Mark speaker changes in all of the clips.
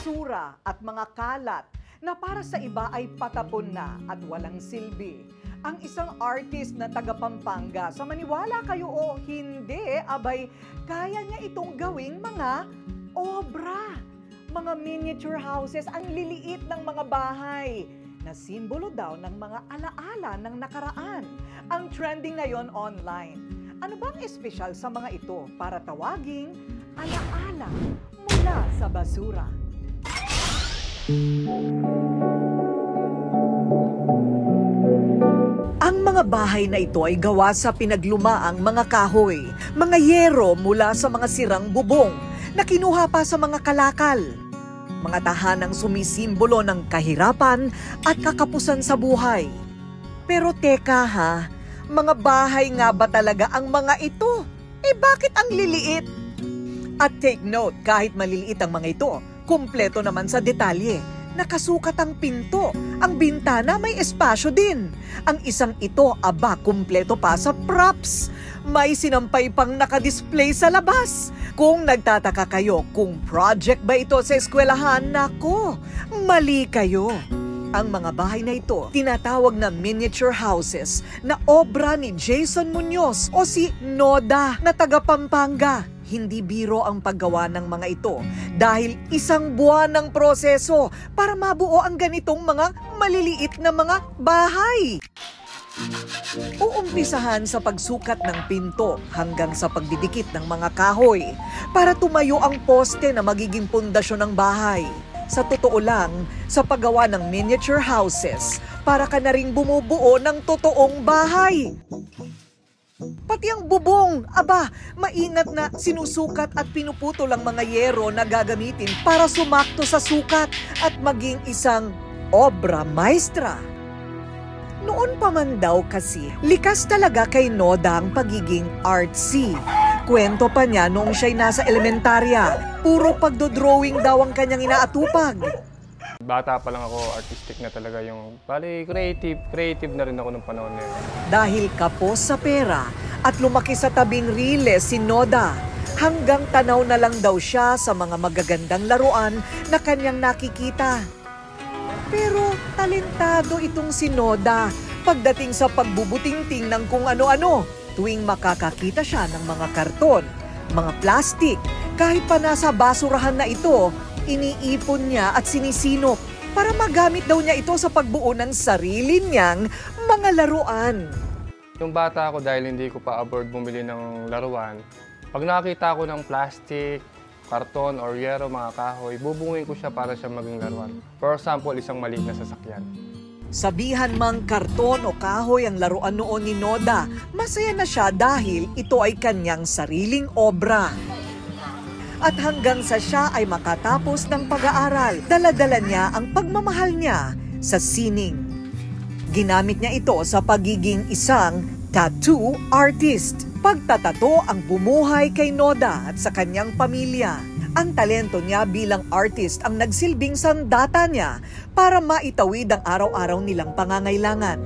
Speaker 1: basura at mga kalat na para sa iba ay patapon na at walang silbi. Ang isang artist na taga Pampanga, sa maniwala kayo o hindi, abay, kaya niya itong gawing mga obra. Mga miniature houses, ang liliit ng mga bahay na simbolo daw ng mga alaala ng nakaraan. Ang trending ngayon online. Ano bang espesyal sa mga ito para tawaging alaala mula sa basura? Ang mga bahay na ito ay gawa sa pinaglumaang mga kahoy, mga yero mula sa mga sirang bubong na kinuha pa sa mga kalakal. Mga tahanang sumisimbolo ng kahirapan at kakapusan sa buhay. Pero teka ha, mga bahay nga ba talaga ang mga ito? Eh bakit ang liliit? At take note, kahit maliliit ang mga ito, kumpleto naman sa detalye. Nakasukat ang pinto, ang bintana may espasyo din. Ang isang ito, aba, kumpleto pa sa props. May sinampay pang nakadisplay sa labas. Kung nagtataka kayo kung project ba ito sa eskwelahan, nako, mali kayo. Ang mga bahay na ito, tinatawag na miniature houses na obra ni Jason Munoz o si Noda na taga Pampanga. Hindi biro ang paggawa ng mga ito dahil isang buwan ng proseso para mabuo ang ganitong mga maliliit na mga bahay. Uumpisahan sa pagsukat ng pinto hanggang sa pagdidikit ng mga kahoy para tumayo ang poste na magiging pundasyon ng bahay. Sa totoo lang, sa paggawa ng miniature houses, para ka na ring bumubuo ng totoong bahay. Pati ang bubong, aba, maingat na sinusukat at pinuputol ang mga yero na gagamitin para sumakto sa sukat at maging isang obra maestra. Noon pa man daw kasi, likas talaga kay Noda ang pagiging artsy. Kwento pa niya noong siya'y nasa elementarya, puro pagdodrawing daw ang kanyang inaatupag.
Speaker 2: Bata pa lang ako, artistic na talaga yung, bali, creative na rin ako nung panahon na yun.
Speaker 1: Dahil kapos sa pera at lumaki sa tabing riles si Noda, hanggang tanaw na lang daw siya sa mga magagandang laruan na kanyang nakikita. Pero talentado itong si Noda pagdating sa pagbubutingting ng kung ano-ano tuwing makakakita siya ng mga karton, mga plastik, kahit pa nasa basurahan na ito, iniipon niya at sinisinop para magamit daw niya ito sa pagbuo ng sarili niyang mga laruan.
Speaker 2: Yung bata ako dahil hindi ko pa aboard bumili ng laruan, pag nakakita ko ng plastic, karton or yero, mga kahoy, bubungin ko siya para siya maging laruan. For example, isang maliit na sasakyan.
Speaker 1: Sabihan mang karton o kahoy ang laruan noon ni Noda, masaya na siya dahil ito ay kanyang sariling obra. At hanggang sa siya ay makatapos ng pag-aaral, dala-dala niya ang pagmamahal niya sa sining. Ginamit niya ito sa pagiging isang tattoo artist. Pagtatato ang bumuhay kay Noda at sa kanyang pamilya. Ang talento niya bilang artist ang nagsilbing sandata niya para maitawid ang araw-araw nilang pangangailangan.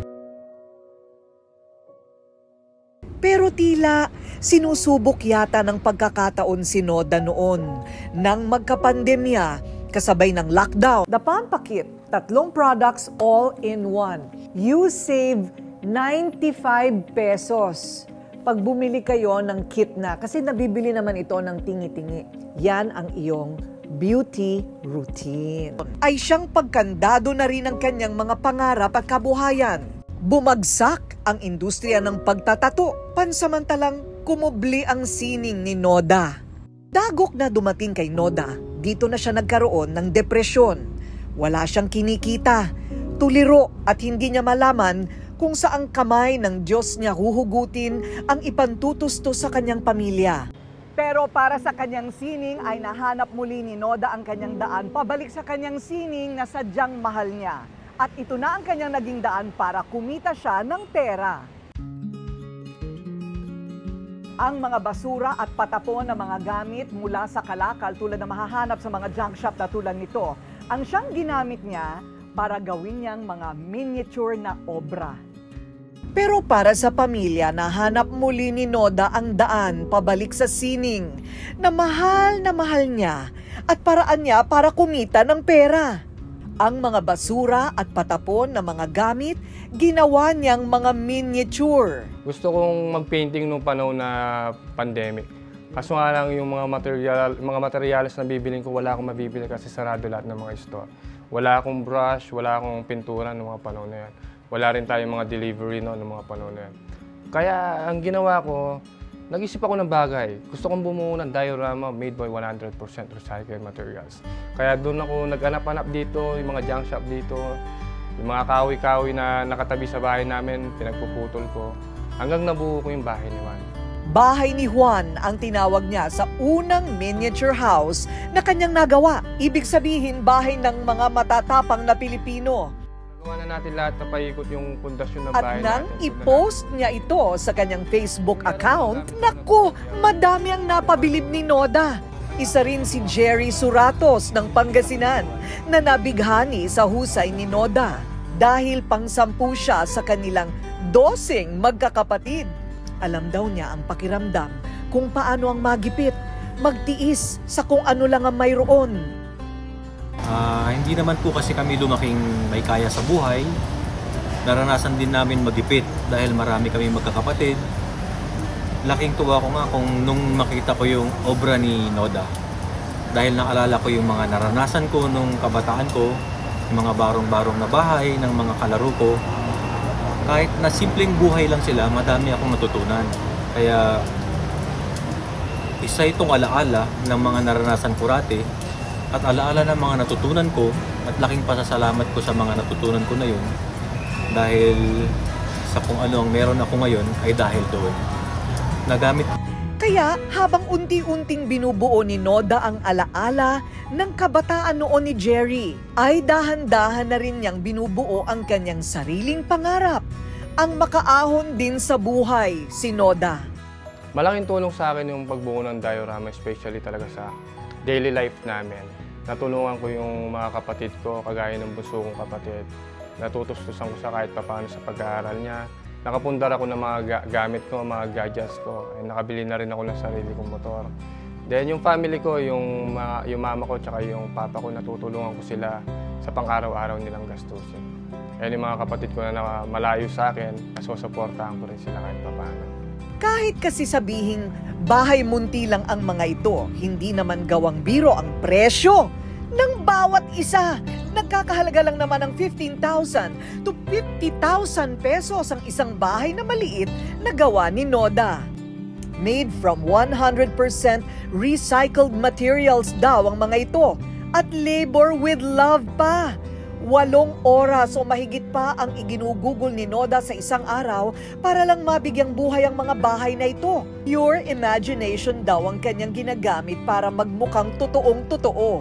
Speaker 1: Pero tila sinusubok yata ng pagkakataon si Noda noon nang magkapandemya kasabay ng lockdown. The Pampakit, 3 products all in one. You save 95 pesos pag bumili kayo ng kit na kasi nabibili naman ito ng tingi-tingi. Yan ang iyong beauty routine. Ay siyang pagkandado na rin ng kanyang mga pangarap at kabuhayan. Bumagsak ang industriya ng pagtatato, pansamantalang kumubli ang sining ni Noda. Dagok na dumating kay Noda, dito na siya nagkaroon ng depresyon. Wala siyang kinikita, tuliro at hindi niya malaman kung saang kamay ng Diyos niya huhugutin ang ipantutusto sa kanyang pamilya. Pero para sa kanyang sining ay nahanap muli ni Noda ang kanyang daan pabalik sa kanyang sining na sadyang mahal niya. At ito na ang kanyang naging daan para kumita siya ng pera. Ang mga basura at patapon na mga gamit mula sa kalakal tulad na mahahanap sa mga junk shop na tulad nito, ang siyang ginamit niya para gawin niyang mga miniature na obra. Pero para sa pamilya, nahanap muli ni Noda ang daan pabalik sa sining na mahal niya at paraan niya para kumita ng pera. Ang mga basura at patapon na mga gamit, ginawa niyang mga miniature.
Speaker 2: Gusto kong mag-painting nung panahon na pandemic. Kaso nga lang yung mga materials na bibiling ko, wala akong mabibili kasi sarado lahat ng mga store. Wala akong brush, wala akong pintura ng mga panahon na yan. Wala rin tayong mga delivery noon ng mga panahon na yan. Kaya ang ginawa ko, nag-isip ako ng bagay. Gusto kong bumuo ng diorama made by 100% recycled materials. Kaya doon ako nag-hanap-hanap dito, yung mga junk shop dito, yung mga kahoy-kahoy na nakatabi sa bahay namin, pinagpuputol ko, hanggang nabuo ko yung bahay ni Juan.
Speaker 1: Bahay ni Juan ang tinawag niya sa unang miniature house na kanyang nagawa. Ibig sabihin, bahay ng mga matatapang na Pilipino.
Speaker 2: Gawa na natin lahat na paikot yung pundasyon ng
Speaker 1: At
Speaker 2: bahay
Speaker 1: nang
Speaker 2: natin.
Speaker 1: i-post niya ito sa kanyang Facebook account, naku, madami ang napabilib ni Noda. Isa rin si Jerry Suratos ng Pangasinan na nabighani sa husay ni Noda dahil pang-sampu siya sa kanilang 12 magkakapatid. Alam daw niya ang pakiramdam kung paano ang magipit, magtiis sa kung ano lang ang mayroon.
Speaker 3: Hindi naman po kasi kami lumaking may kaya sa buhay. Naranasan din namin magipit dahil marami kami magkakapatid. Laking tuwa ko nga kung nung makita ko yung obra ni Noda. Dahil naalala ko yung mga naranasan ko nung kabataan ko, yung mga barong-barong na bahay ng mga kalaro ko. Kahit na simpleng buhay lang sila, madami akong natutunan. Kaya isa itong alaala ng mga naranasan ko rati at alaala ng mga natutunan ko at laking pasasalamat ko sa mga natutunan ko na yun dahil sa kung ano ang meron ako ngayon ay dahil doon. Nagamit.
Speaker 1: Kaya habang unti-unting binubuo ni Noda ang alaala ng kabataan noon ni Jerry, ay dahan-dahan na rin niyang binubuo ang kanyang sariling pangarap, ang makaahon din sa buhay, si Noda.
Speaker 2: Malaking tulong sa akin yung pagbuo ng diorama, especially talaga sa daily life namin. Natulungan ko yung mga kapatid ko, kagaya ng bunso kong kapatid. Natutustusan ko sa kahit papaano sa pag-aaral niya. Nakapundar ako ng mga gamit ko, mga gadgets ko. Nakabili na rin ako ng sarili kong motor. Then yung family ko, yung mama ko tsaka yung papa ko, natutulungan ko sila sa pang-araw-araw nilang gastusin. Yung mga kapatid ko na malayo sa akin, nasusuportahan ko rin sila kahit papaano.
Speaker 1: Kahit kasi sabihing bahay munti lang ang mga ito, hindi naman gawang biro ang presyo ng bawat isa. Nagkakahalaga lang naman ng 15,000 to 50,000 pesos ang isang bahay na maliit na gawa ni Noda. Made from 100% recycled materials daw ang mga ito at labor with love pa. 8 oras o mahigit pa ang iginugugol ni Noda sa isang araw para lang mabigyang buhay ang mga bahay na ito. Pure imagination daw ang kanyang ginagamit para magmukhang totoong totoo.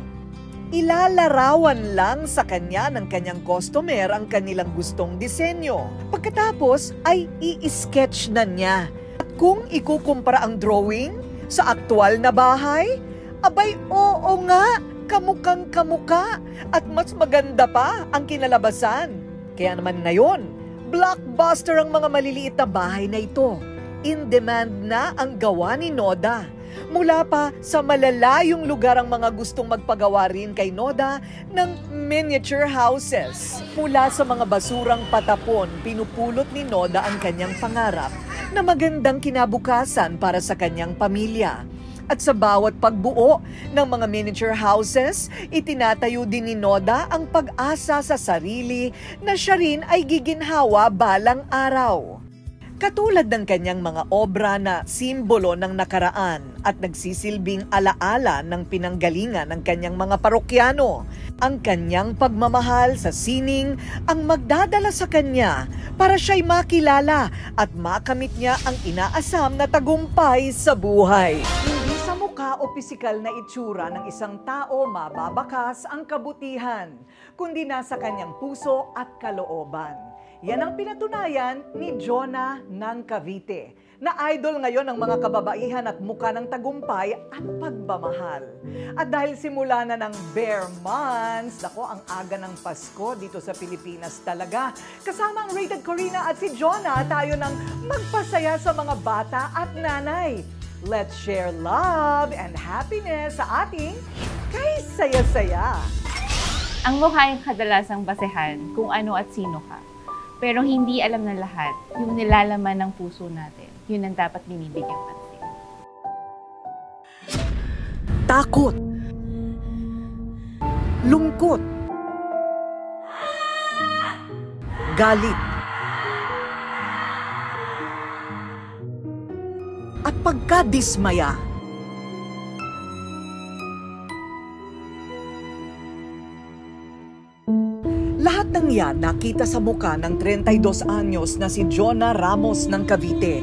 Speaker 1: Ilalarawan lang sa kanya ng kanyang customer ang kanilang gustong disenyo. Pagkatapos ay i-sketch na niya. At kung ikukumpara ang drawing sa aktual na bahay, abay oo nga, kamukhang kamuka at mas maganda pa ang kinalabasan. Kaya naman ngayon, blockbuster ang mga maliliit na bahay na ito. In demand na ang gawa ni Noda. Mula pa sa malalayong lugar ang mga gustong magpagawa rin kay Noda ng miniature houses. Mula sa mga basurang patapon, pinupulot ni Noda ang kanyang pangarap na magandang kinabukasan para sa kanyang pamilya. At sa bawat pagbuo ng mga miniature houses, itinatayo din ni Noda ang pag-asa sa sarili na siya rin ay giginhawa balang araw. Katulad ng kanyang mga obra na simbolo ng nakaraan at nagsisilbing alaala ng pinanggalingan ng kanyang mga parokyano, ang kanyang pagmamahal sa sining ang magdadala sa kanya para siya'y makilala at makamit niya ang inaasam na tagumpay sa buhay. Hindi sa mukha o pisikal na itsura ng isang tao mababakas ang kabutihan, kundi nasa kanyang puso at kalooban. Yan ang pinatunayan ni Jonah ng Cavite, na idol ngayon ng mga kababaihan at mukha ng tagumpay at pagmamahal. At dahil simula na ng bare months, nako, ang aga ng Pasko dito sa Pilipinas talaga. Kasama ang Rated Corina at si Jonah, tayo nang magpasaya sa mga bata at nanay. Let's share love and happiness sa ating kay saya-saya.
Speaker 4: Ang mukha yung kadalasang basehan kung ano at sino ka. Pero hindi alam ng lahat yung nilalaman ng puso natin. Yun ang dapat binibigyang pansin.
Speaker 1: Takot. Lungkot. Galit. At pagkadismaya. Lahat ng yan nakita sa muka ng 32 anyos na si Jonah Ramos ng Cavite.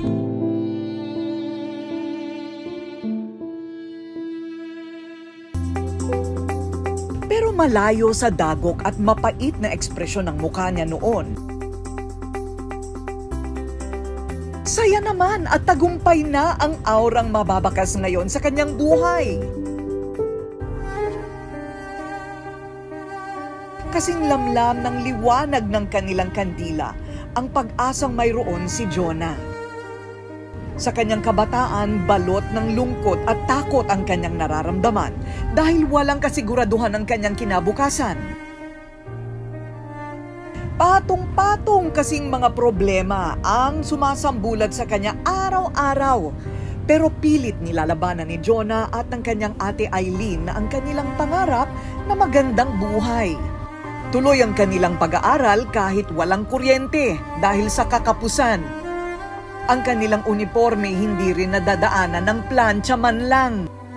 Speaker 1: Pero malayo sa dagok at mapait na ekspresyon ng mukha niya noon. Saya naman at tagumpay na ang aurang mababakas ngayon sa kanyang buhay. Kasing lamlam ng liwanag ng kanilang kandila ang pag-asang mayroon si Jonah. Sa kanyang kabataan, balot ng lungkot at takot ang kanyang nararamdaman dahil walang kasiguraduhan ang kanyang kinabukasan. Patong-patong kasing mga problema ang sumasambulat sa kanya araw-araw. Pero pilit nilalabanan ni Jonah at ng kanyang ate Eileen na ang kanilang pangarap na magandang buhay. Tuloy ang kanilang pag-aaral kahit walang kuryente dahil sa kakapusan. Ang kanilang uniforme hindi rin nadadaanan ng plancha man lang.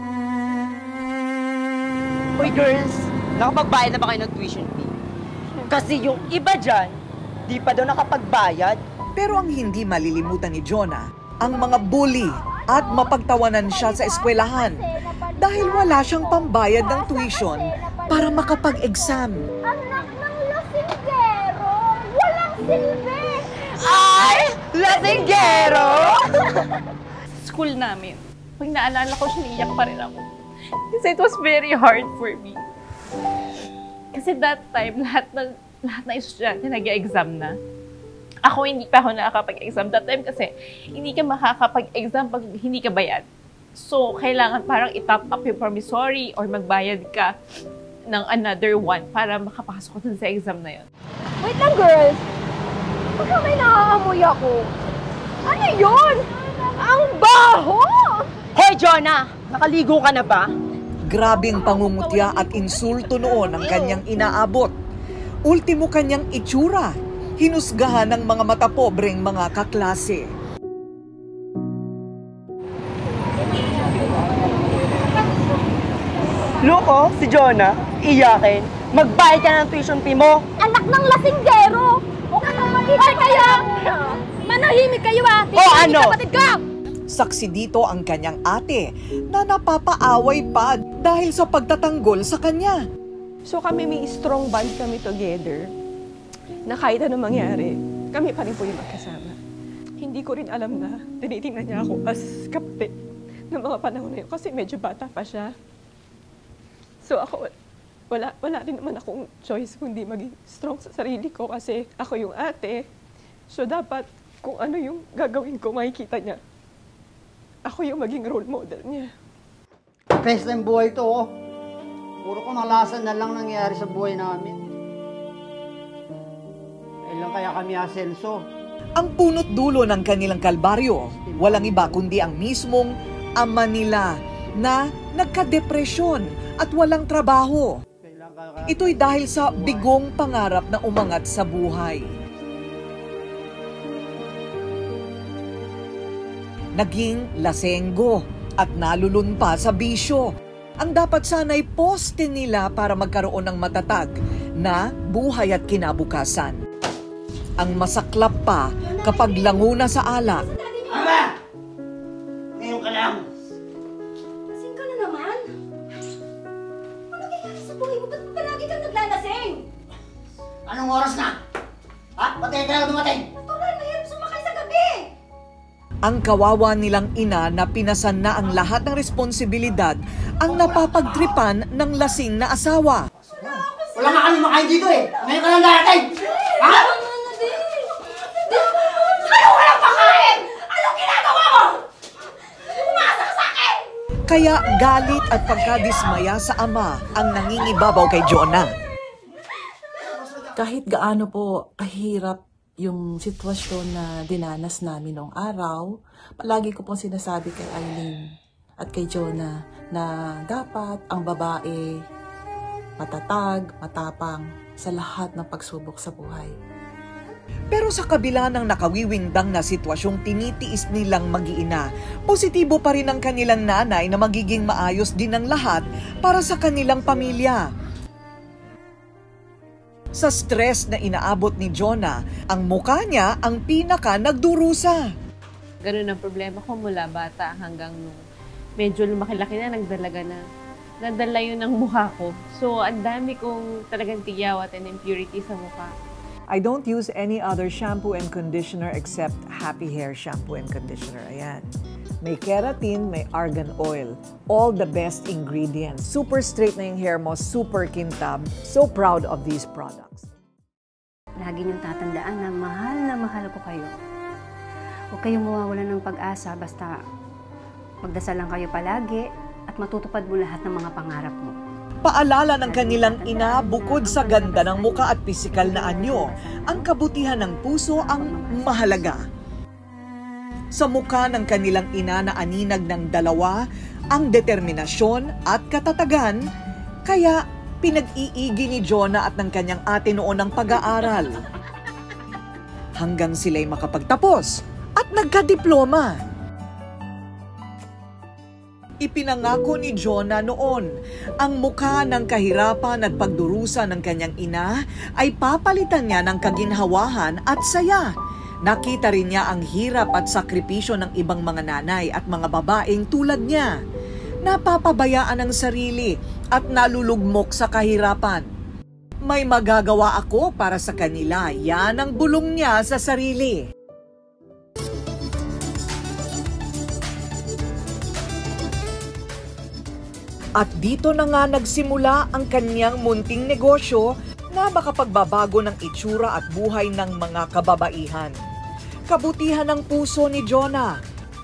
Speaker 5: Hoy girls, nakapagbayad na ba kayo ng tuition fee? Kasi yung iba dyan, di pa daw nakapagbayad.
Speaker 1: Pero ang hindi malilimutan ni Jonah, ang mga bully at mapagtawanan siya sa eskwelahan dahil wala siyang pambayad ng tuition para makapag-exam.
Speaker 6: Anak ng lasinggero! Walang silbi!
Speaker 5: Ay! Lasinggero!
Speaker 4: School namin, pag naalala ko siya, naiyak pa rin ako. Kasi it was very hard for me. Kasi that time, lahat ng estudyante nag-exam na. Ako, hindi pa ako nakakapag-exam. That time kasi, hindi ka makakapag-exam pag hindi ka bayad. So, kailangan parang i-top up yung promissory or magbayad ka ng another one para makapasok ko dun sa exam na yun.
Speaker 6: Wait lang, girls! Baka may nakakamoy ako. Ano yun? Ang baho!
Speaker 5: Hoy, Jonah! Nakaligo ka na ba?
Speaker 1: Grabing pangungutya at insulto noon ang kanyang inaabot. Ultimo kanyang itsura, hinusgahan ng mga matapobreng mga kaklase.
Speaker 5: Loko, si Jonah, iyakin. Magbayad ka ng tuition fee mo.
Speaker 6: Anak ng lasinggero! Ay, kaya! Manahimik kayo ah!
Speaker 5: O ano?
Speaker 6: Kapatid ko!
Speaker 1: Saksi dito ang kanyang ate na napapaaway pa dahil sa pagtatanggol sa kanya.
Speaker 7: So kami may strong bond kami together na kahit anong mangyari, kami pa rin po yung magkasama. Hindi ko rin alam na tinitingnan niya ako as kapatid ng mga panahon na yun kasi medyo bata pa siya. So ako, wala rin naman akong choice kundi maging strong sa sarili ko kasi ako yung ate. So dapat kung ano yung gagawin ko, makikita niya. Ako yung maging role model niya.
Speaker 8: Best ng buhay to, oh. Puro kamalasan na lang nangyayari sa buhay namin. Kailan kaya kami asenso?
Speaker 1: Ang punot dulo ng kanilang kalbaryo, walang iba kundi ang mismong ama nila na nagka-depresyon at walang trabaho. Ito'y dahil sa bigong pangarap na umangat sa buhay. Naging lasenggo at nalulunpa sa bisyo. Ang dapat sana'y poste nila para magkaroon ng matatag na buhay at kinabukasan. Ang masaklap pa kapag languna sa alak.
Speaker 8: Ama! Ngayon ka lang!
Speaker 6: Lasing ka na naman? Ano nangyayari sa buhay mo? Ba't palagi kang naglalasing?
Speaker 8: Anong oras na? Ha? Patay ka lang dumating?
Speaker 6: Natural, mahirap sumakay sa gabi!
Speaker 1: Ang kawawa nilang ina na pinasan na ang lahat ng responsibilidad ang napapagtripan ng lasing na asawa.
Speaker 8: Wala nga kami makain dito eh! Ngayon ka lang darating! Ha?
Speaker 6: Ano walang pakain? Anong ginagawa mo? Umasa ka sa akin!
Speaker 1: Kaya galit at pagkadismaya sa ama ang nangingibabaw kay Jonah.
Speaker 9: Kahit gaano po kahirap yung sitwasyon na dinanas namin noong araw, palagi ko pong sinasabi kay Eileen at kay Jonah na dapat ang babae matatag, matapang sa lahat ng pagsubok sa buhay.
Speaker 1: Pero sa kabila ng nakawiwindang na sitwasyong tinitiis nilang mag-iina, positibo pa rin ang kanilang nanay na magiging maayos din ang lahat para sa kanilang pamilya. Sa stress na inaabot ni Jonah, ang mukha niya ang pinaka nagdurusa.
Speaker 4: Ganun ang problema ko mula bata hanggang nung medyo lumaki-laki na, nagdalaga na. Nadala yun ang mukha ko. So, ang dami kong talagang tigyaw at impurity sa mukha.
Speaker 1: I don't use any other shampoo and conditioner except Happy Hair shampoo and conditioner. Ayan. May keratin, may argan oil. All the best ingredients. Super straight na yung hair mo, super kintab. So proud of these products.
Speaker 10: Lagi niyong tatandaan na mahal ko kayo. Huwag kayong mawawalan ng pag-asa, basta magdasal lang kayo palagi at matutupad mo lahat ng mga pangarap mo.
Speaker 1: Paalala ng kanilang ina, bukod sa ganda ng muka at pisikal na anyo, ang kabutihan ng puso ang mahalaga. Sa muka ng kanilang ina na aninag ng dalawa, ang determinasyon at katatagan, kaya pinag-iigi ni Jonah at ng kanyang ate noon ang pag-aaral. Hanggang sila'y makapagtapos at nagkadiploma. Ipinangako ni Jonah noon, ang mukha ng kahirapan at pagdurusa ng kanyang ina ay papalitan niya ng kaginhawahan at saya. Nakita rin niya ang hirap at sakripisyo ng ibang mga nanay at mga babaeng tulad niya. Napapabayaan ang sarili at nalulugmok sa kahirapan. May magagawa ako para sa kanila, yan ang bulong niya sa sarili. At dito na nga nagsimula ang kanyang munting negosyo na makapagbabago ng itsura at buhay ng mga kababaihan. Kabutihan ng puso ni Jonah.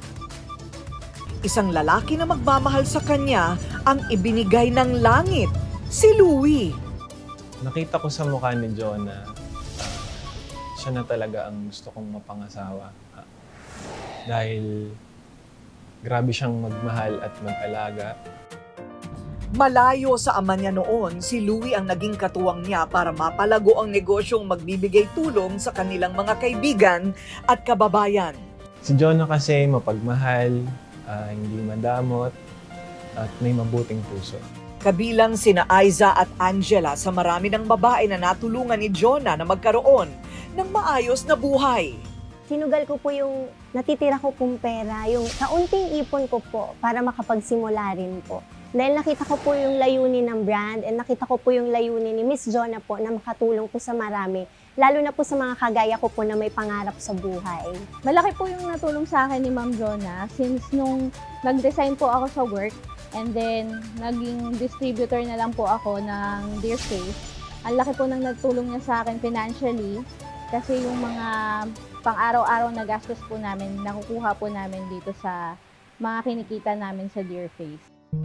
Speaker 1: Isang lalaki na magmamahal sa kanya ang ibinigay ng langit, si Louie.
Speaker 11: Nakita ko sa mukha ni Jonah, siya na talaga ang gusto kong mapangasawa. Dahil grabe siyang magmahal at mag-alaga.
Speaker 1: Malayo sa ama niya noon, si Louie ang naging katuwang niya para mapalago ang negosyong magbibigay tulong sa kanilang mga kaibigan at kababayan.
Speaker 11: Si Jonah kasi mapagmahal, hindi madamot, at may mabuting puso.
Speaker 1: Kabilang sina Aiza at Angela sa marami ng babae na natulungan ni Jonah na magkaroon ng maayos na buhay.
Speaker 12: Sinugal ko po yung natitira ko pong pera, yung kaunting ipon ko po para makapagsimula rin po. Dahil nakita ko po yung layunin ng brand and nakita ko po yung layunin ni Miss Jonah po na makatulong po sa marami. Lalo na po sa mga kagaya ko po na may pangarap sa buhay.
Speaker 13: Malaki po yung natulong sa akin ni Ma'am Jonah since nung nag-resign po ako sa work and then naging distributor na lang po ako ng Dear Face. Ang laki po ng nagtulong niya sa akin financially kasi yung mga pang-araw-araw na gastos po namin, nakukuha po namin dito sa mga kinikita namin sa Dear Face.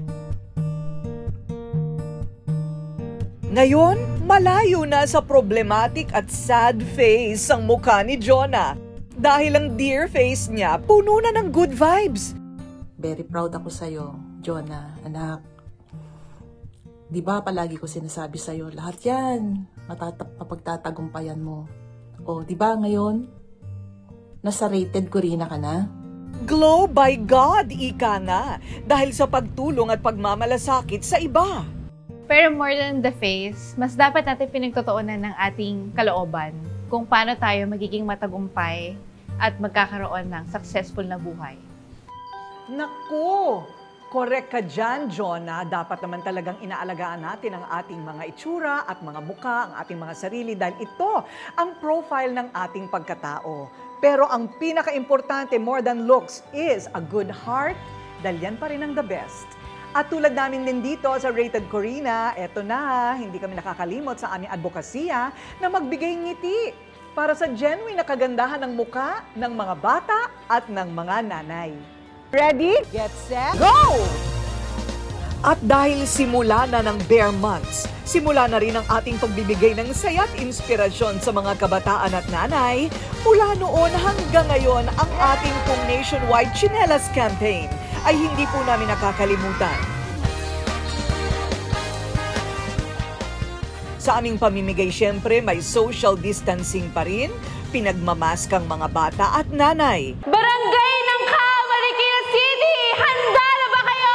Speaker 1: Ngayon, malayo na sa problematic at sad face ang mukha ni Jonah dahil ang Dear Face niya puno na ng good vibes.
Speaker 9: Very proud ako sa'yo, Jonah, anak. Di ba palagi ko sinasabi sa'yo, lahat yan, mapagtatagumpayan mo. O, di ba ngayon, nasa rated Corina ka na?
Speaker 1: Glow by God, ika nga, dahil sa pagtulong at pagmamalasakit sa iba.
Speaker 4: Pero more than the face, mas dapat natin pinagtotoonan ng ating kalooban kung paano tayo magiging matagumpay at magkakaroon ng successful na buhay.
Speaker 1: Naku! Correct ka dyan, Jonah. Dapat naman talagang inaalagaan natin ang ating mga itsura at mga muka, ang ating mga sarili dahil ito ang profile ng ating pagkatao. Pero ang pinaka-importante more than looks is a good heart dahil yan pa rin ang the best. At tulad namin din dito sa Rated Corina, eto na, hindi kami nakakalimot sa aming advokasya na magbigay ngiti para sa genuine na kagandahan ng muka ng mga bata at ng mga nanay. Ready? Get set, go! At dahil simula na ng Bear Months, simula na rin ang ating pagbibigay ng saya at inspirasyon sa mga kabataan at nanay, mula noon hanggang ngayon ang ating pong nationwide Chinelas campaign ay hindi po namin nakakalimutan. Sa aming pamimigay siyempre may social distancing pa rin, pinagmamaskang mga bata at nanay.
Speaker 14: Barangay ng Marikina City, handa na ba kayo?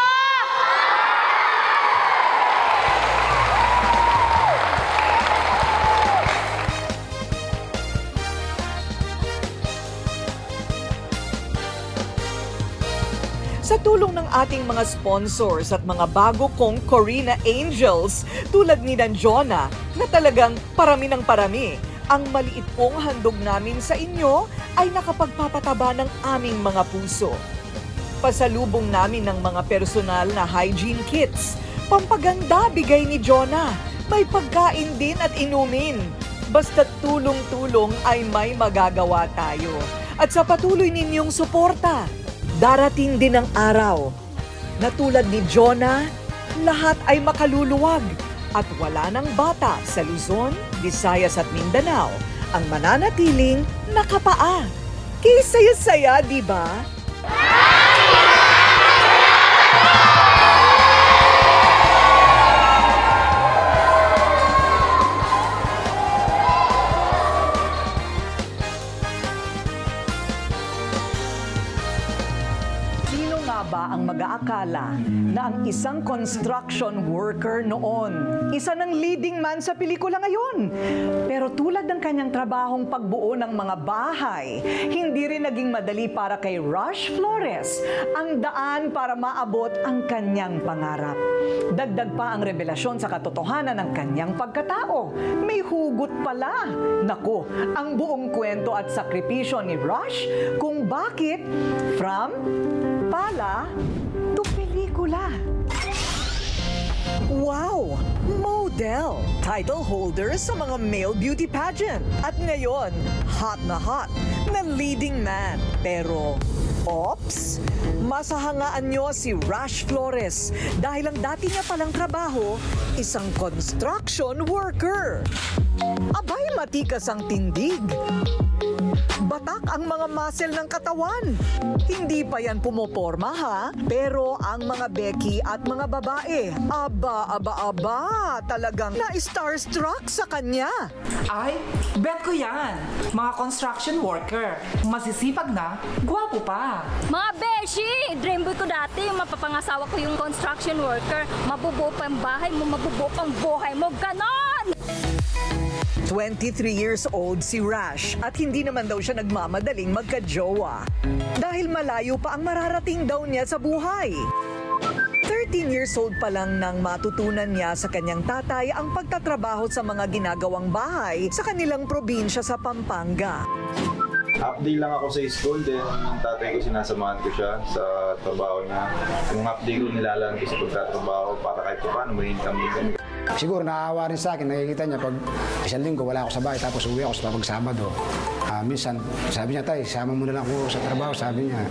Speaker 1: Sa tulong ng ating mga sponsors at mga bago kong Corina Angels tulad ni Jonah na talagang parami ng parami, ang maliit pong handog namin sa inyo ay nakapagpapataba ng aming mga puso. Pasalubong namin ng mga personal na hygiene kits, pampaganda bigay ni Jonah, may pagkain din at inumin. Basta't tulong-tulong ay may magagawa tayo. At sa patuloy ninyong suporta, darating din ang araw na tulad ni Jonah, lahat ay makaluluwag at wala ng bata sa Luzon, Visayas at Mindanao ang mananatiling nakapaa. Kisaya-saya, di ba? Ba ang mag-aakala na ang isang construction worker noon, isa ng leading man sa pelikula ngayon. Pero tulad ng kanyang trabahong pagbuo ng mga bahay, hindi rin naging madali para kay Rush Flores ang daan para maabot ang kanyang pangarap. Dagdag pa ang revelasyon sa katotohanan ng kanyang pagkatao. May hugot pala. Naku, ang buong kwento at sakripisyo ni Rush kung bakit from pala to pelikula. Wow! Model! Title holder sa mga male beauty pageant. At ngayon, hot na leading man. Pero, ops! Masahangaan nyo si Rush Flores dahil ang dati niya palang trabaho, isang construction worker. Abay, matikas ang tindig. Batak ang mga muscle ng katawan. Hindi pa yan pumoporma ha, pero ang mga Becky at mga babae, aba, talagang na-starstruck sa kanya.
Speaker 15: Ay, bet ko yan. Mga construction worker. Masisipag na, gwapo pa.
Speaker 14: Mga beshi, dream boy ko dati, mapapangasawa ko yung construction worker. Mabubuo pa ang bahay mo, mabubuo pang buhay mo, ganon!
Speaker 1: 23 years old si Rush at hindi naman daw siya nagmamadaling magka-jowa. Dahil malayo pa ang mararating daw niya sa buhay. 13 years old pa lang nang matutunan niya sa kanyang tatay ang pagtatrabaho sa mga ginagawang bahay sa kanilang probinsya sa Pampanga.
Speaker 16: Half-day lang ako sa school, then yung tatay ko sinasamahan ko siya sa trabaho niya. Yung half-day ko nilalaan ko sa pagtatrabaho para kahit paano may income din kami.
Speaker 17: Siguro nakakawa rin sa akin, nakikita niya pag isang linggo wala ako sa bahay tapos uwi ako sa pag-Sabado. Minsan, sabi niya, tay, sama mo na lang ako sa trabaho, sabi niya.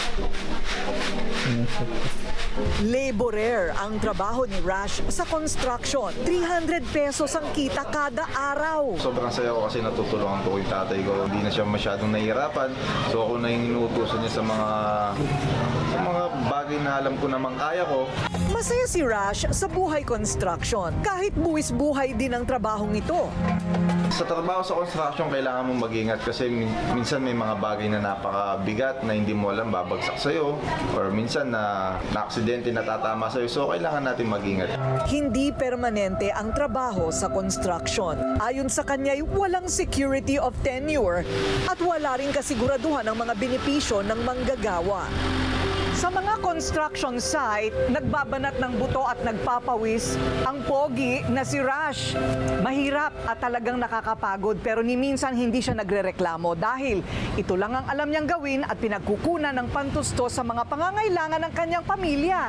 Speaker 1: Laborer ang trabaho ni Rush sa construction. 300 pesos ang kita kada araw.
Speaker 16: Sobrang saya ko kasi natutulungan ko yung tatay ko. Hindi na siya masyadong nahihirapan. So ako na yung inuutusan niya sa mga bagay na alam ko namang kaya ko.
Speaker 1: Masaya si Rush sa buhay construction. Kahit buwis buhay din ang trabahong ito.
Speaker 16: Sa trabaho sa construction, kailangan mong mag-ingat kasi minsan may mga bagay na napakabigat na hindi mo alam babagsak sa'yo or minsan na aksidente na tatama sa'yo. So, kailangan natin mag-ingat.
Speaker 1: Hindi permanente ang trabaho sa construction. Ayon sa kanya'y walang security of tenure at wala rin kasiguraduhan ng mga benepisyo ng manggagawa. Sa mga construction site, nagbabanat ng buto at nagpapawis ang pogi na si Rush. Mahirap at talagang nakakapagod pero ni minsan hindi siya nagrereklamo dahil ito lang ang alam niyang gawin at pinagkukunan ng pantusto sa mga pangangailangan ng kanyang pamilya.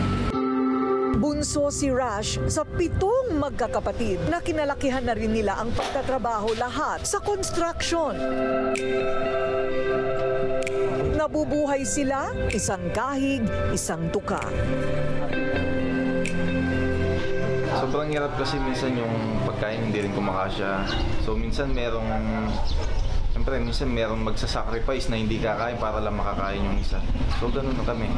Speaker 1: Bunso si Rush sa 7 magkakapatid na kinalakihan na rin nila ang pagtatrabaho lahat sa construction. Nabubuhay sila, isang kahig, isang tuka.
Speaker 16: Sobrang hirap kasi minsan yung pagkain hindi rin kumakasya. So minsan minsan merong magsasacrifice na hindi kakain para lang makakain yung isa. So ganun na kami.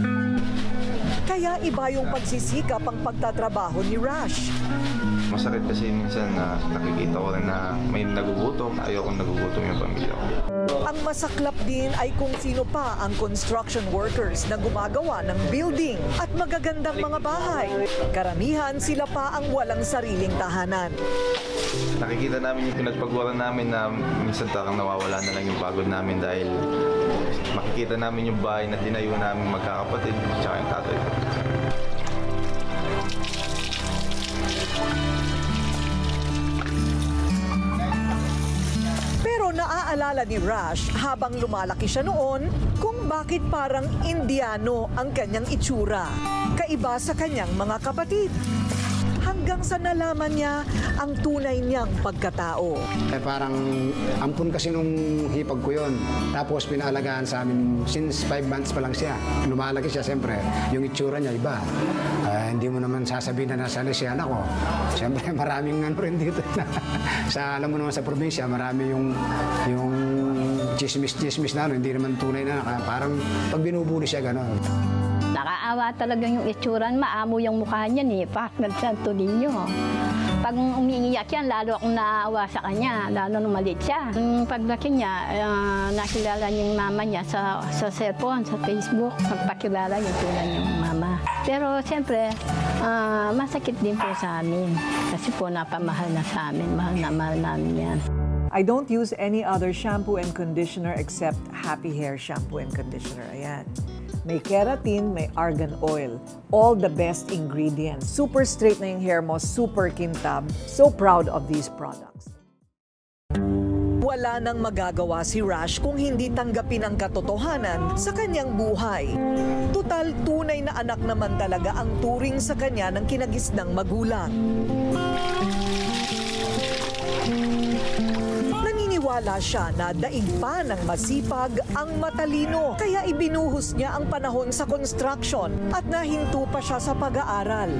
Speaker 1: Kaya iba yung pagsisikap ang pagtatrabaho ni Rash.
Speaker 16: Masakit kasi minsan na nakikita ko rin na may nagugutom. Ayokong nagugutom yung pamilya ko.
Speaker 1: Ang masaklap din ay kung sino pa ang construction workers na gumagawa ng building at magagandang mga bahay. Karamihan sila pa ang walang sariling tahanan.
Speaker 16: Nakikita namin yung pinagpagwaran namin na minsan tarang nawawala na lang yung pagod namin dahil makikita namin yung bahay na tinayo namin magkakapatid at saka yung tatay ko.
Speaker 1: Pero naaalala ni Rash habang lumalaki siya noon kung bakit parang Indiano ang kanyang itsura. Kaiba sa kanyang mga kapatid. Hanggang sa nalaman niya ang tunay niyang pagkatao.
Speaker 17: Parang ampun kasi nung hipag ko yun. Tapos pinaalagaan sa amin since 5 months pa lang siya. Lumalaki siya siyempre. Yung itsura niya iba. Hindi mo naman sasabihin na nasa si anak ko. Siyempre maraming ano rin dito. Alam mo naman sa probinsya, marami yung chismis na hindi naman tunay na. Parang pag binubuli siya gano'n.
Speaker 18: Nakaawa talaga yung itsura, maamo yung mukha niya ni Parang Santo Niño. Pag umiiyak yan, lalo akong naawa sa kanya, lalo nung maliit siya. Paglaki niya, nakilala niya yung mama niya sa cellphone, sa Facebook. Nagpakilala yung tunay niyang mama. Pero siyempre, masakit din po sa amin. Kasi po napamahal na sa amin, mahal namin yan.
Speaker 1: I don't use any other shampoo and conditioner except Happy Hair Shampoo and Conditioner. Ayan. May keratin, may argan oil. All the best ingredients. Super straight na yung hair mo, super kintab. So proud of these products. Wala nang magagawa si Rash kung hindi tanggapin ang katotohanan sa kanyang buhay. Tutal, tunay na anak naman talaga ang turing sa kanya ng kinagisnang magulang. Naniniwala siya na daig pa ng masipag ang matalino, kaya ibinuhos niya ang panahon sa construction at nahinto pa siya sa pag-aaral.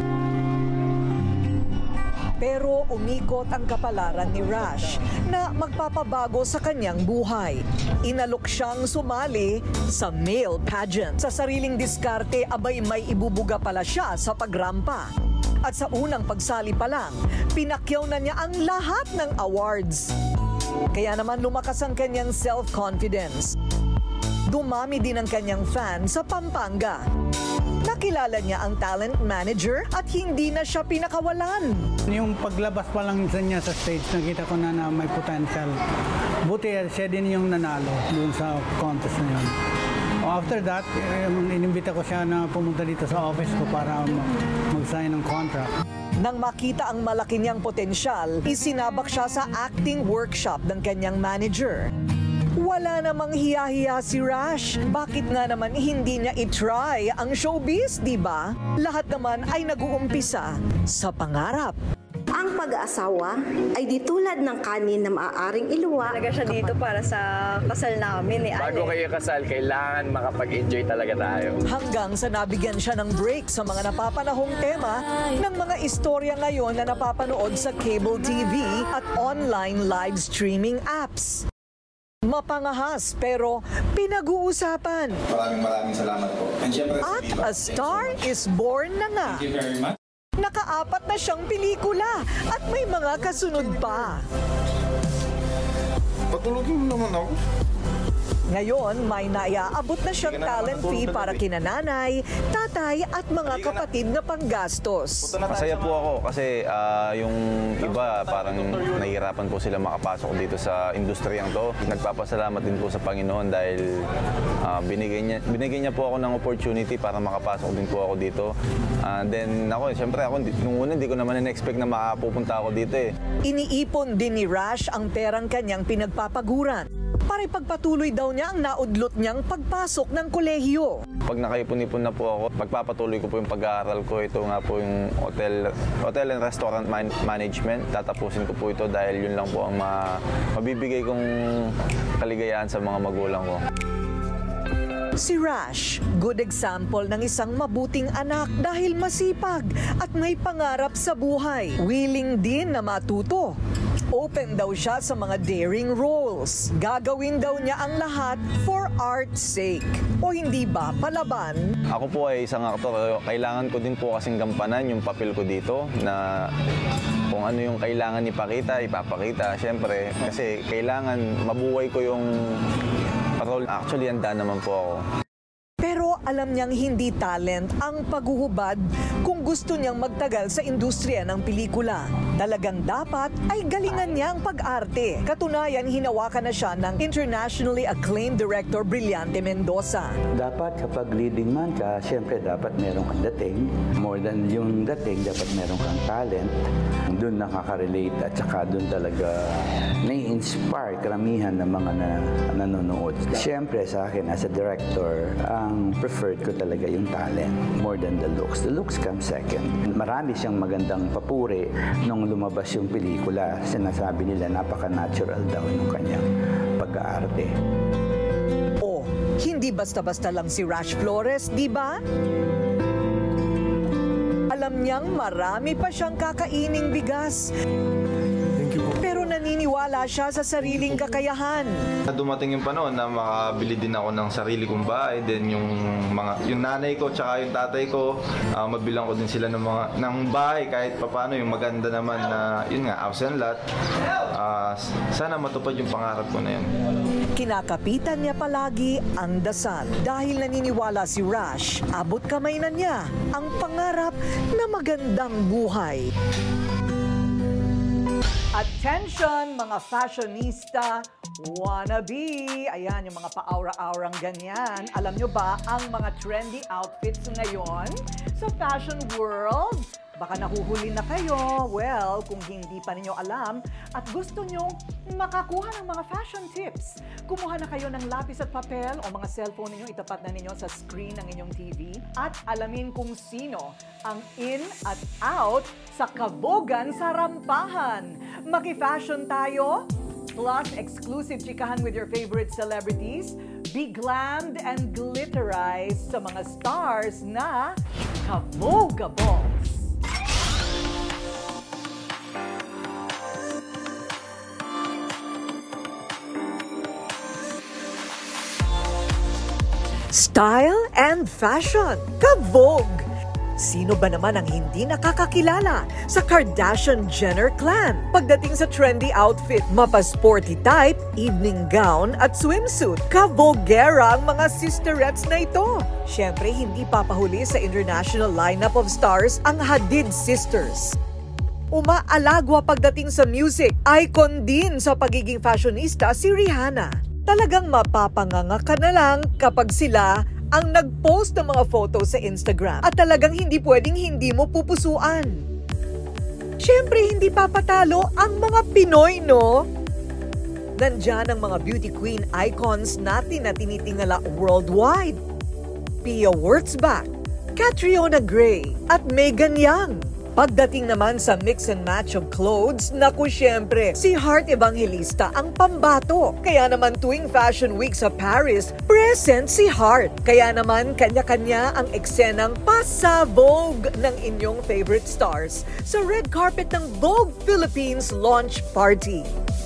Speaker 1: Pero umikot ang kapalaran ni Rash na magpapabago sa kanyang buhay. Inalok siyang sumali sa male pageant. Sa sariling diskarte, abay may ibubuga pala siya sa pagrampa. At sa unang pagsali pa lang, pinakyaw na niya ang lahat ng awards. Kaya naman lumakas ang kanyang self-confidence. Dumami din ang kanyang fan sa Pampanga. Nakilala niya ang talent manager at hindi na siya pinakawalan.
Speaker 19: Yung paglabas pa lang niya sa stage, nakita ko na may potential. Buti siya din yung nanalo doon sa contest na yun. After that, inimbita ko siya na pumunta dito sa office ko para mag-sign ng contract.
Speaker 1: Nang makita ang malaki niyang potensyal, isinabak siya sa acting workshop ng kanyang manager. Wala namang hiya-hiya si Rash. Bakit nga naman hindi niya i-try ang showbiz, di ba? Lahat naman ay nag-uumpisa sa pangarap.
Speaker 20: Ang pag-aasawa ay di tulad ng kanin na maaaring iluwa.
Speaker 21: Talaga siya dito para sa kasal namin.
Speaker 22: Bago kayo kasal, kailangan makapag-enjoy talaga tayo.
Speaker 1: Hanggang sa nabigyan siya ng break sa mga napapanahong tema ng mga istorya ngayon na napapanood sa cable TV at online live streaming apps. Mapangahas pero pinag-uusapan.
Speaker 16: Maraming salamat po.
Speaker 1: At A Star is Born na nga.
Speaker 16: Thank you very much.
Speaker 1: Nakaapat na siyang pelikula at may mga kasunod pa.
Speaker 16: Patulogin mo naman ako.
Speaker 1: Ngayon, may naiaabot na siyang talent fee para kina nanay, tatay at mga kapatid na panggastos.
Speaker 23: Masaya po ako kasi yung iba parang nahihirapan po sila makapasok dito sa industriyang to. Nagpapasalamat din po sa Panginoon dahil binigay niya po ako ng opportunity para makapasok din po ako dito. Then ako, siyempre ako, nung una hindi ko naman in-expect na makapupunta ako dito eh.
Speaker 1: Iniipon din ni Rash ang perang kanyang pinagpapaguran para ipagpatuloy daw niya ang naudlot niyang pagpasok ng kolehiyo.
Speaker 23: Pag nakaipon-ipon na po ako, pagpapatuloy ko po yung pag-aaral ko. Ito nga po yung hotel and restaurant management. Tatapusin ko po ito dahil yun lang po ang mabibigay kong kaligayahan sa mga magulang ko.
Speaker 1: Si Rash, good example ng isang mabuting anak dahil masipag at may pangarap sa buhay. Willing din na matuto. Open daw siya sa mga daring roles. Gagawin daw niya ang lahat for art's sake. O hindi ba, palaban?
Speaker 23: Ako po ay isang aktor. Kailangan ko din po kasing gampanan yung papel ko dito na kung ano yung kailangan ipakita, ipapakita. Siyempre, kasi kailangan mabuhay ko yung role. Actually, handa naman po ako.
Speaker 1: Pero alam niyang hindi talent ang paghuhubad kung gusto niyang magtagal sa industriya ng pelikula. Talagang dapat ay galingan niya ang pag-arte. Katunayan, hinawakan na siya ng internationally acclaimed director Brillante Mendoza.
Speaker 2: Dapat kapag leading man ka, siyempre dapat meron kang dating. More than yung dating, dapat meron kang talent. Doon nakaka-relate at saka doon talaga nai-inspire karamihan ng mga nanonood. Siyempre sa akin as a director, ang preferred ko talaga yung talent more than the looks. The looks come second. Marami siyang magandang papuri nung lumabas yung pelikula. Sinasabi nila napaka-natural daw yung kanyang pag-aarte.
Speaker 1: Oh, hindi basta-basta lang si Rash Flores, di ba? Alam niyang marami pa siyang kakaining bigas. Pero naniniwala siya sa sariling kakayahan.
Speaker 16: Dumating yung panahon na makabili din ako ng sarili kong bahay, then yung nanay ko tsaka yung tatay ko, mabilang ko din sila ng bahay kahit papaano, yung maganda naman na yun nga, house and lot. Sana matupad yung pangarap ko na yun.
Speaker 1: Kinakapitan niya palagi ang dasal dahil naniniwala si Rash, abot kamay na niya ang pangarap na magandang buhay. Attention mga fashionista, wannabe! Ayan, yung mga pa-aura-aurang ganyan. Alam nyo ba ang mga trendy outfits ngayon sa fashion world? Baka nahuhuli na kayo. Well, kung hindi pa ninyo alam at gusto nyo makakuha ng mga fashion tips, kumuha na kayo ng lapis at papel o mga cellphone ninyo, itapat na ninyo sa screen ng inyong TV at alamin kung sino ang in at out sa kabogan sa rampahan. Maki-fashion tayo, plus exclusive chikahan with your favorite celebrities, be glammed and glitterized sa mga stars na kabogables. Style and fashion, ka-Vogue! Sino ba naman ang hindi nakakakilala sa Kardashian-Jenner clan? Pagdating sa trendy outfit, mapa-sporty type, evening gown at swimsuit, ka-Voguera ang mga sisterettes na ito. Siyempre, hindi papahuli sa international lineup of stars ang Hadid sisters. Umaalagwa pagdating sa music, icon din sa pagiging fashionista si Rihanna. Talagang mapapanganga ka na lang kapag sila ang nag-post ng mga photos sa Instagram at talagang hindi pwedeng hindi mo pupusuan. Siyempre, hindi papatalo ang mga Pinoy, no? Nandyan ang mga beauty queen icons natin na tinitingala worldwide. Pia Wurtzbach, Catriona Gray, at Megan Young. Pagdating naman sa mix and match of clothes, naku syempre, si Heart Evangelista ang pambato. Kaya naman tuwing Fashion Week sa Paris, present si Heart. Kaya naman kanya-kanya ang eksenang pasa-Vogue ng inyong favorite stars sa red carpet ng Vogue Philippines launch party.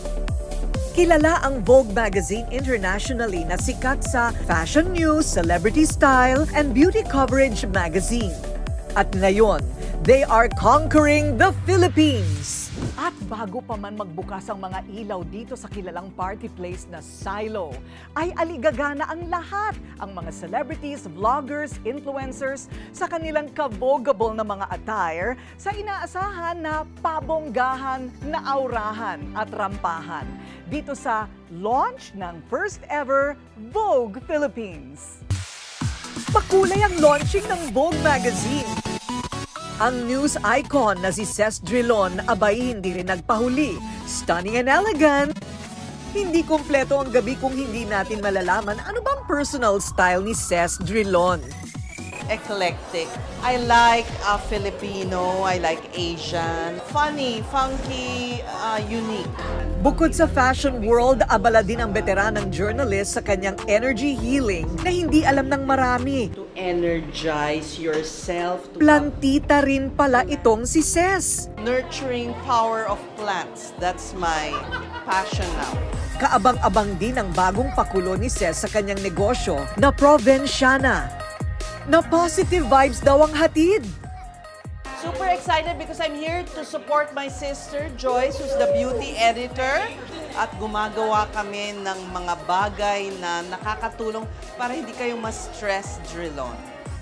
Speaker 1: Kilala ang Vogue magazine internationally na sikat sa fashion news, celebrity style, and beauty coverage magazine. At ngayon, they are conquering the Philippines. At bago pa man magbukas ang mga ilaw dito sa kilalang party place na Silo, ay aligagana ang lahat, ang mga celebrities, vloggers, influencers sa kanilang kabogable na mga attire sa inaasahan na pabonggahan na aurahan at rampahan dito sa launch ng first ever Vogue Philippines. Makulay ang launching ng Vogue magazine. Ang news icon na si Ces Drilon abay hindi rin nagpahuli. Stunning and elegant. Hindi kumpleto ang gabi kung hindi natin malalaman ano bang personal style ni Ces Drilon.
Speaker 3: eclectic. I like Filipino, I like Asian. Funny, funky, unique.
Speaker 1: Bukod sa fashion world, abala din ang veteranang journalist sa kanyang energy healing na hindi alam ng marami.
Speaker 3: To energize yourself.
Speaker 1: Plantita rin pala itong si Ces.
Speaker 3: Nurturing power of plants. That's my passion now.
Speaker 1: Kaabang-abang din ang bagong pakulo ni Ces sa kanyang negosyo na Provenciana. Na positive vibes daw ang hatid.
Speaker 3: Super excited because I'm here to support my sister Joyce, who's the beauty editor. At gumagawa kami ng mga bagay na nakakatulong para hindi kayo ma-stress drilon.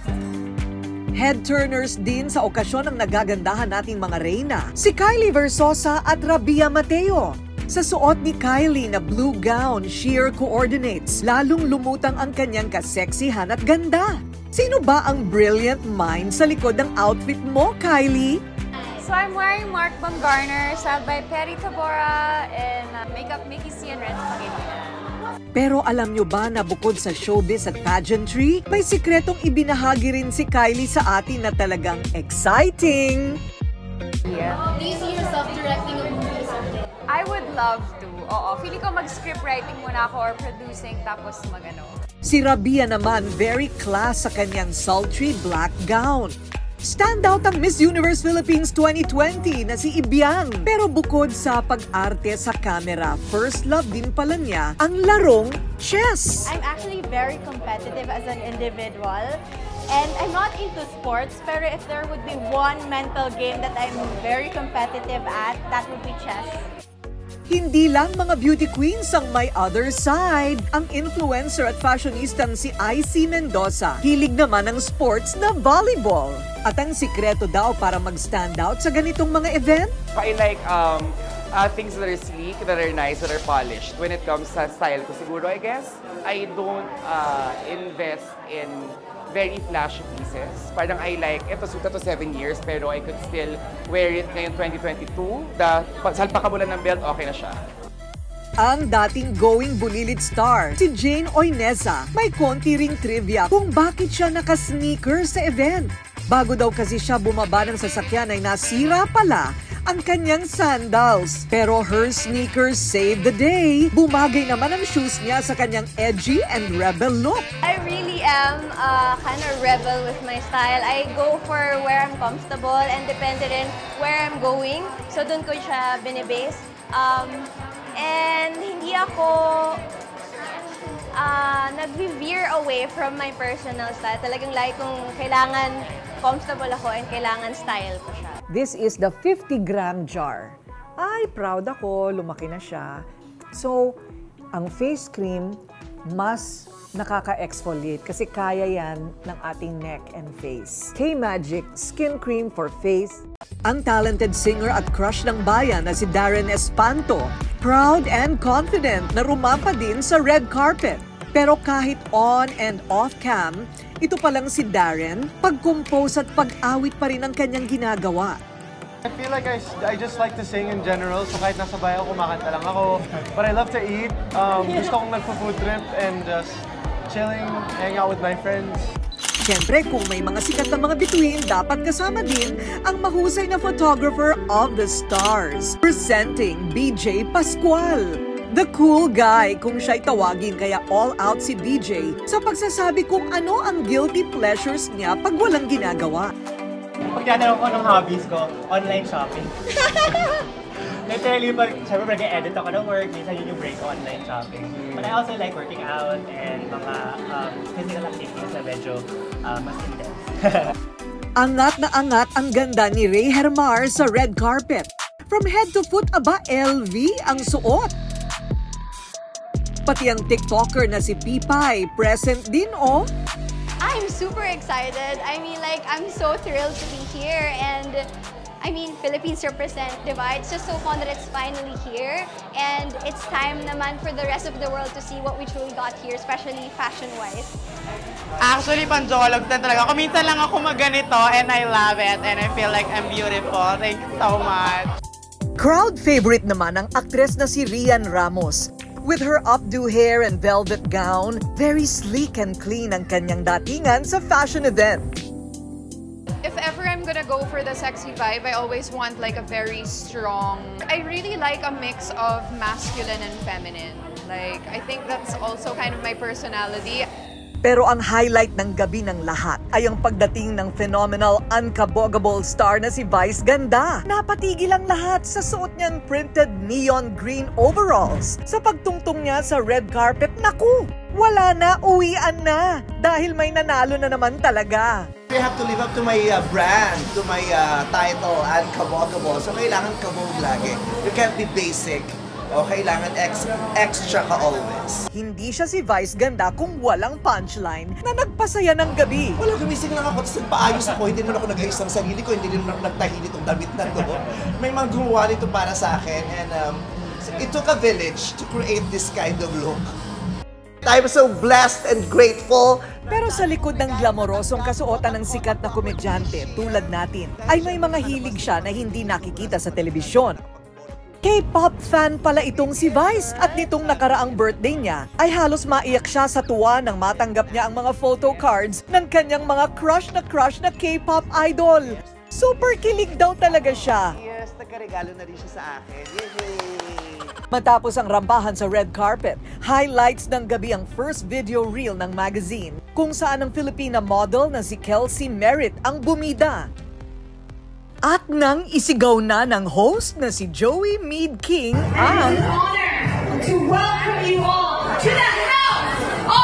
Speaker 1: Head-turners din sa okasyon ng nagagandahan nating mga reyna, si Kylie Versosa at Rabia Mateo. Sa suot ni Kylie na blue gown, sheer coordinates, lalong lumutang ang kanyang kaseksihan at ganda. Sino ba ang brilliant mind sa likod ng outfit mo, Kylie?
Speaker 5: So I'm wearing Mark Baumgartner, styled by Perry Tabora, and makeup Mickey C and Ren Pangilinan.
Speaker 1: Pero alam nyo ba na bukod sa showbiz at pageantry, may sikretong ibinahagi rin si Kylie sa atin na talagang exciting.
Speaker 5: Yeah. Do you see yourself directing a movie someday? I would love to. Oo, feeling ko mag-script writing muna ako or producing tapos mag-ano.
Speaker 1: Si Rabia naman very class sa kanyang sultry black gown. Standout ang Miss Universe Philippines 2020 na si Ibiang. Pero bukod sa pag-arte sa camera, first love din pala niya ang larong chess.
Speaker 7: I'm actually very competitive as an individual. And I'm not into sports, pero if there would be one mental game that I'm very competitive at, that would be chess.
Speaker 1: Hindi lang mga beauty queens ang may other side. Ang influencer at fashionistang si IC Mendoza, hilig naman ng sports na volleyball. At ang sikreto daw para mag-stand out sa ganitong mga event?
Speaker 24: I like things that are sleek, that are nice, that are polished. When it comes sa style ko siguro, I guess, I don't invest in very flashy pieces. Parang I like, ito suta to 7 years, pero I could still wear it ngayon 2022. Salpakabulan ng belt, okay na siya.
Speaker 1: Ang dating going Bulilit star, si Jane Oineza, may konti ring trivia kung bakit siya naka-sneakers sa event. Bago daw kasi siya bumaba ng sasakyan ay nasira pala ang kanyang sandals. Pero her sneakers saved the day. Bumagay naman ang shoes niya sa kanyang edgy and rebel look.
Speaker 7: I really am kind of rebel with my style. I go for where I'm comfortable and depende rin where I'm going. So dun ko siya binibase. And hindi ako nag-veer away from my personal style. Talagang like kung kailangan comfortable ako and kailangan style ko siya.
Speaker 1: This is the 50-gram jar. Ay, proud ako. Lumaki na siya. So, ang face cream, mas nakaka-exfoliate kasi kaya yan ng ating neck and face. K-Magic Skin Cream for Face. Ang talented singer at crush ng bayan na si Darren Espanto, proud and confident na rumampa din sa red carpet. Pero kahit on and off cam, ito palang si Darren, pag-compose at pag-awit pa rin ang kanyang ginagawa.
Speaker 25: I feel like I just like to sing in general, so kahit nasa bahay ako, kumakanta lang ako. But I love to eat. Gusto kong nagpo-food trip and just chilling, hang out with my friends.
Speaker 1: Siyempre, kung may mga sikat na mga bituin, dapat kasama din ang mahusay na photographer of the stars. Presenting BJ Pascual. The cool guy kung siya'y tawagin, kaya all out si BJ sa pagsasabi kung ano ang guilty pleasures niya pag walang ginagawa.
Speaker 26: Pag tinanong ko ng hobbies ko, online shopping. Literally, syempre nag-edit ako ng work, minsan yun yung break ko, online shopping. But I also like working out and mga physical activities na medyo mas intense.
Speaker 1: Angat na angat ang ganda ni Ray Hermar sa red carpet. From head to foot, aba LV ang suot. Pati ang TikToker na si Pipay, present din oh.
Speaker 7: I'm super excited. I mean, like, I'm so thrilled to be here and I mean, Philippines represent, diba? It's just so fun that it's finally here and it's time naman for the rest of the world to see what we truly got here, especially fashion-wise.
Speaker 27: Actually, panjolog na talaga. Kung minsan lang ako magganito and I love it and I feel like I'm beautiful. Thank you so much.
Speaker 1: Crowd favorite naman ang aktres na si Rian Ramos. With her updo hair and velvet gown, very sleek and clean ang kanyang datingan sa fashion event.
Speaker 5: If ever I'm gonna go for the sexy vibe, I always want like a very strong... I really like a mix of masculine and feminine. Like, I think that's also kind of my personality.
Speaker 1: Pero ang highlight ng gabi ng lahat ay ang pagdating ng phenomenal unkabogable star na si Vice Ganda. Napatigil ang lahat sa suot niyang printed neon green overalls. Sa pagtungtong niya sa red carpet, naku! Wala na, uwian na! Dahil may nanalo na naman talaga.
Speaker 6: I have to live up to my brand, to my title, unkabogable. So kailangan kabog lagi. You can't be basic. O kailangan extra ka always.
Speaker 1: Hindi siya si Vice Ganda kung walang punchline na nagpasaya ng gabi.
Speaker 6: Wala, gumising lang ako, tapos nagpaayos ako. Hindi naman ako nag-ayos ng sarili ko, hindi naman nagtahi nitong damit na to. May mga gumawa nito para sa akin, and it took a village to create this kind of look. I'm so blessed and grateful.
Speaker 1: Pero sa likod ng glamorosong kasuotan ng sikat na komedyante tulad natin, ay may mga hilig siya na hindi nakikita sa telebisyon. K-pop fan pala itong si Vice at nitong nakaraang birthday niya ay halos maiyak siya sa tuwa nang matanggap niya ang mga photo cards ng kanyang mga crush na K-pop idol. Super kilig daw talaga siya.
Speaker 6: Yes, nagkaregalo na rin siya sa akin. Yay!
Speaker 1: Matapos ang rampahan sa red carpet, highlights ng gabi ang first video reel ng magazine kung saan ang Filipina model na si Kelsey Merritt ang bumida. At nang isigaw na ng host na si Joey Mead King ang
Speaker 8: to welcome you all to the House of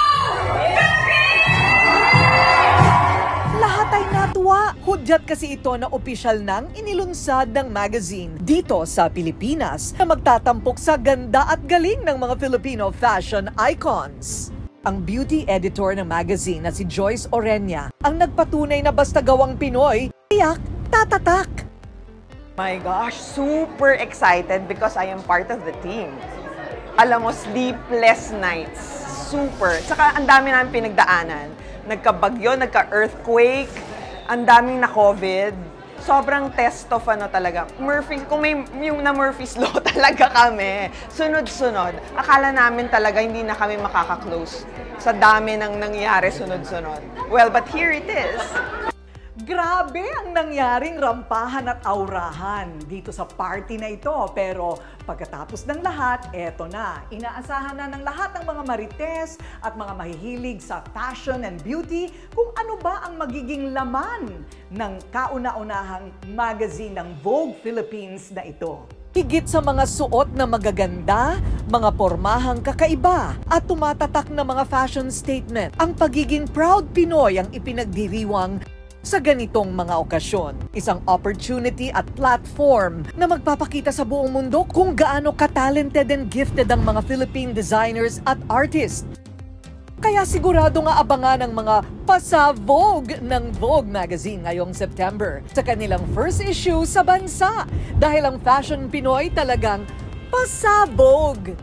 Speaker 1: lahat ay natuwa. Hudyat kasi ito na opisyal nang inilunsad ng magazine dito sa Pilipinas na magtatampok sa ganda at galing ng mga Filipino fashion icons. Ang beauty editor ng magazine na si Joyce Orenia ang nagpatunay na basta gawang Pinoy, tiyak tatatak.
Speaker 9: My gosh, super excited because I am part of the team. Alam mo, sleepless nights. Super. Tsaka ang dami namin pinagdaanan. Nagkabagyo, nagka-earthquake, ang daming na-COVID. Sobrang test of ano talaga. Kung may yung na Murphy's Law talaga kami. Sunod-sunod. Akala namin talaga hindi na kami makaka-close sa dami ng nangyari sunod-sunod. Well, but here it is.
Speaker 1: Grabe ang nangyaring rampahan at aurahan dito sa party na ito. Pero pagkatapos ng lahat, eto na. Inaasahan na ng lahat ng mga marites at mga mahihilig sa fashion and beauty kung ano ba ang magiging laman ng kauna-unahang magazine ng Vogue Philippines na ito. Higit sa mga suot na magaganda, mga pormahang kakaiba at tumatatak na mga fashion statement, ang pagiging proud Pinoy ang ipinagdiriwang sa ganitong mga okasyon. Isang opportunity at platform na magpapakita sa buong mundo kung gaano ka-talented and gifted ang mga Philippine designers at artists. Kaya sigurado nga abangan ang mga pasa-Vogue ng Vogue magazine ngayong September sa kanilang first issue sa bansa dahil ang fashion Pinoy talagang pasa-Vogue.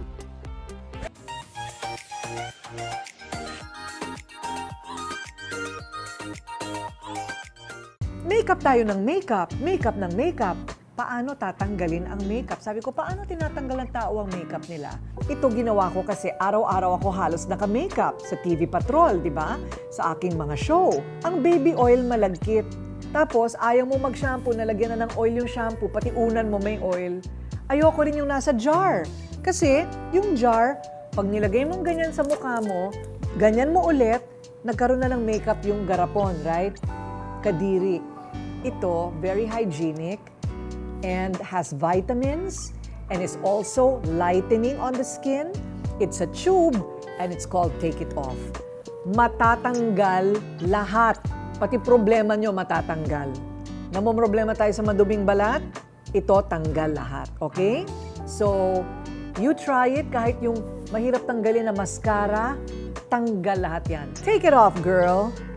Speaker 1: Makeup tayo ng makeup, makeup ng makeup. Paano tatanggalin ang makeup? Sabi ko, paano tinatanggal ng tao ang makeup nila? Ito ginawa ko kasi araw-araw ako halos naka-makeup sa TV Patrol, di ba? Sa aking mga show. Ang baby oil malagkit. Tapos, ayaw mo mag-shampoo, nalagyan na ng oil yung shampoo, pati unan mo may oil. Ayoko rin yung nasa jar. Kasi, yung jar, pag nilagay mong ganyan sa mukha mo, ganyan mo ulit, nagkaroon na ng makeup yung garapon, right? Kadiri. Ito, very hygienic and has vitamins and is also lightening on the skin. It's a tube and it's called Take It Off. Matatanggal lahat. Pati problema nyo matatanggal. Namomroblema tayo sa maduming balat, ito tanggal lahat. Okay? So, you try it kahit yung mahirap tanggalin na mascara, tanggal lahat yan. Take it off, girl!